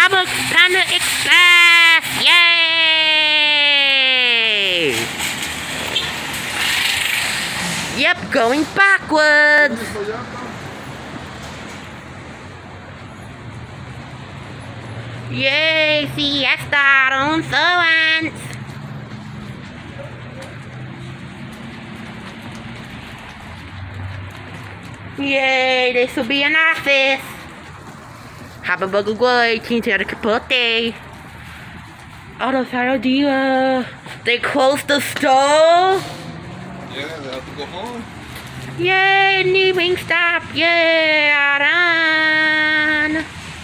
Public Panda Express! Yay! Yep, going backwards. Yay, Fiesta on once. Yay, this will be an office. Haba bagulhoy, tinta capote. Auto dealer. They closed the store. Yeah, they have to go home. Yay, new Wingstop. Yay, run.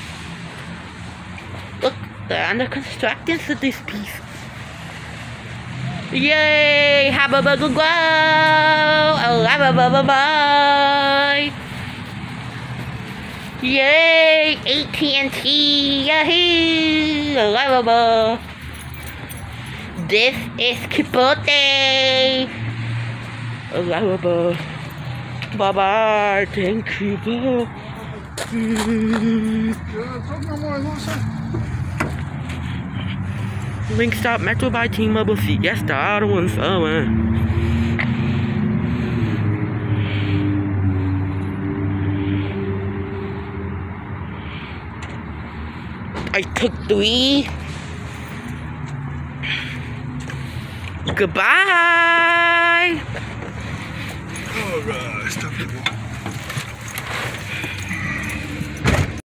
Look, they're under construction for this piece. Yay, have a buggle go. Oh, have a bubble boy. Yay, AT&T. Yahoo, lovable. This is Capote. Lovable. Bye bye. Thank you. Wingstop Metro by T-Mobile Fiesta. I don't want to I took 3. Goodbye. Alright, stop it.